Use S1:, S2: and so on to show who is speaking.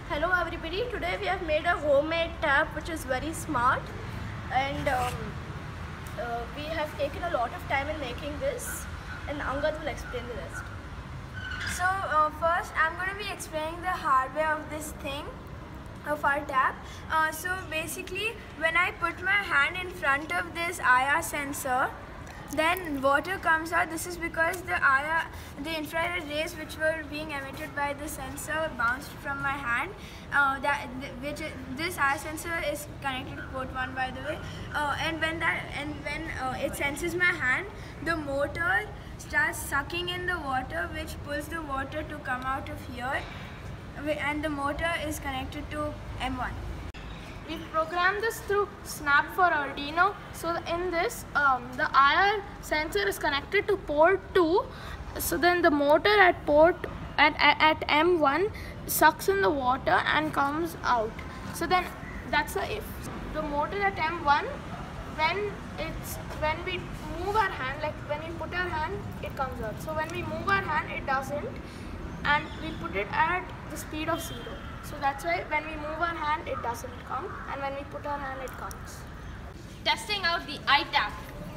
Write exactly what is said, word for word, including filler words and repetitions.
S1: Hello everybody, today we have made a homemade tap which is very smart, and um, uh, we have taken a lot of time in making this, and Angad will explain the rest.
S2: So uh, first I'm going to be explaining the hardware of this thing, of our tap. Uh, so basically when I put my hand in front of this I R sensor, then water comes out. This is because the I R, the infrared rays which were being emitted by the sensor bounced from my hand. Uh, that which this I R sensor is connected to port one, by the way. Uh, and when that and when uh, it senses my hand, the motor starts sucking in the water, which pulls the water to come out of here. And the motor is connected to M one.
S3: We programmed this through Snap for Arduino. So in this, um, the I R sensor is connected to port two. So then the motor at port at, at, at M one sucks in the water and comes out. So then that's the if. The motor at M one, when it's when we move our hand, like when we put our hand, it comes out. So when we move our hand, it doesn't, and we put it at the speed of zero. So that's why when we move our hand, it doesn't come, and when we put our hand, it comes.
S4: Testing out the I tap.